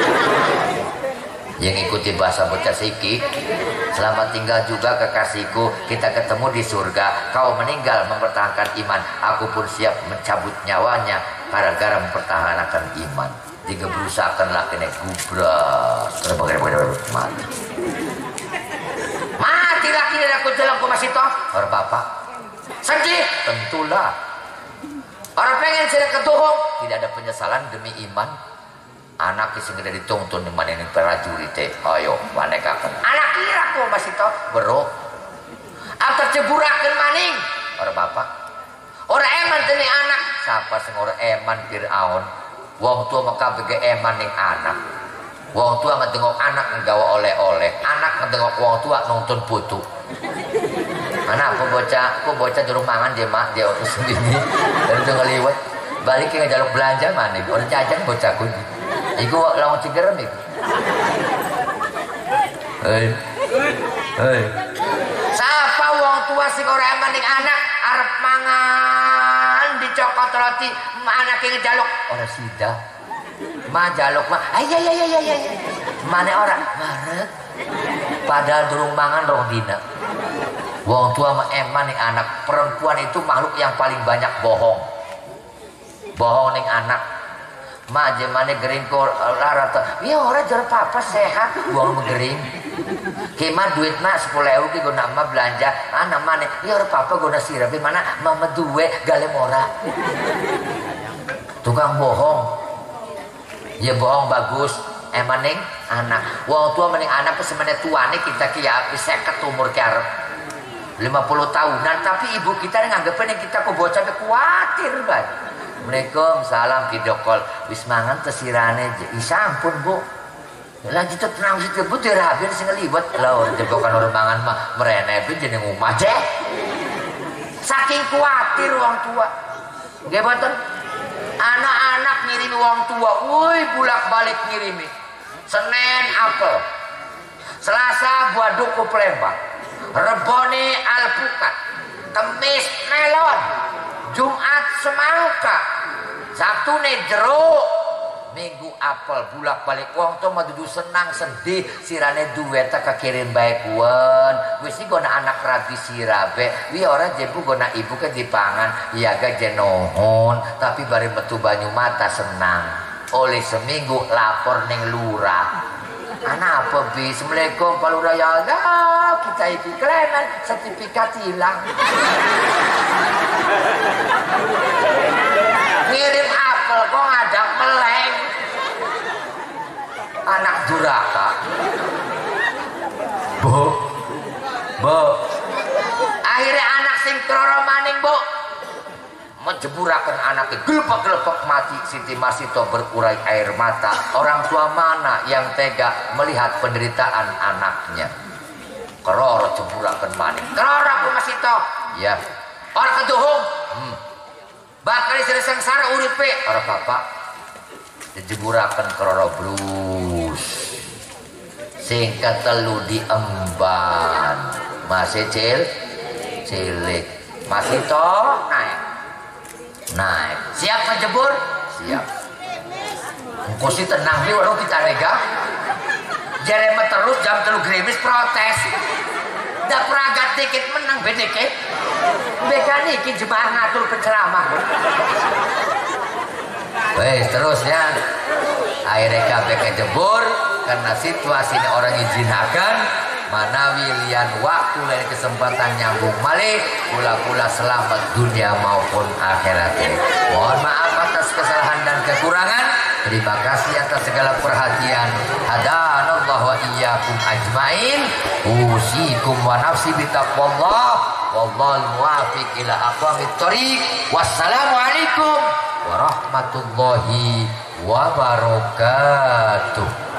yang ikuti bahasa bocah siki selamat tinggal juga kekasihku kita ketemu di surga kau meninggal mempertahankan iman aku pun siap mencabut nyawanya gara-gara mempertahankan iman jika berusahakan laki-laki gubras mati laki-laki aku jalan ke Masito orang bapak sedih tentulah orang pengen saya ketuhung tidak ada penyesalan demi iman anak yang segera dituntun di mana ini prajurit ayo manekakan anak kira aku Masito bro atau ceburakan maning orang bapak orang eman teni anak siapa sing orang eman Fir'aun wong tua maka bege eman ning anak wong tua ngedengok anak nggawa oleh-oleh anak ngedengok wong tua nonton putu anak aku bocah jurung mangan dia mak dia sendiri dari itu ngeliwat balik ke jaluk belanja mana orang jajan bocahku iku lawan cigerem iku hei siapa wong tua sing ora eman ning anak arep mangan dicokot roti anak yang ngejaluk orang sida mah jaluk mah ayah mana orang marek padahal durung mangan rong dina wong tua mah eman ning anak perempuan itu makhluk yang paling banyak bohong ning anak mah jemane gering ko larata ya orang jar papa sehat uang megering kemah duit mah 10.000 ki guna mah belanja anak mana ya orang papa guna sirap mana mama duwe gale mora tukang bohong ya bohong bagus emaning anak wong tua mending anak sebenarnya tuane kita kia bisa ketumur ke arep 50 tahunan tapi ibu kita nganggepin yang kita kok bocah kuatir banget Assalamualaikum salam video call wis mangan tesirane isa ampun bu lanjut tenang situ bu dirabin sing ngelibet lah orang jebokan orang mangan mah merene itu jadi ngumah deh saking kuatir wong tua nggih boten anak-anak ngirimi wong tua woi bolak-balik ngirimi Senin apel Selasa buah duku Palembang Rebone alpukat Kemis melon Jumat semangka Sabtu nih jeruk Minggu apel bulak balik wong tuh mah dudu senang sedih sirane duwe tak kekirim baik wan wis iki gona anak rabi sirabe wi ora jebu gona ibu ke dipangan iya ga jenohon tapi bari metu banyu mata senang oleh seminggu lapor ning lurah anak apa bi Assalamualaikum Pak Lurah ya kita itu kelenan sertifikat hilang ngirim apel kok ngadang meleng anak duraka bu akhirnya anak sing kroro maning bu menjeburakan anaknya gelepek-gelepek mati Siti Masito berurai air mata orang tua mana yang tega melihat penderitaan anaknya kroro jeburakan maning kroro aku Masito ya orang keduhung bakal istri sengsara uripe orang bapak dijeburakan kroro blus singkat telu diemban masih cilik masih toh naik siap ngejebur siap engko si tenang nih waduh kita nega jerema terus jam 3 gerimis protes dak peragat dikit menang bedeket beka niki jemaah ngatur penceramah wes terusnya akhirnya kabeh kejebur karena situasinya orang izinakan manawi lian waktu lain kesempatan nyambung malih pula-pula selamat dunia maupun akhirat. Mohon maaf atas kesalahan dan kekurangan. Terima kasih atas segala perhatian. Hadanallah wa iyyakum ajmain. Usikum wa nafsi bitaqwallah. Wallahul muwaffiq ila aqwamit thoriq. Wassalamualaikum warahmatullahi wabarakatuh.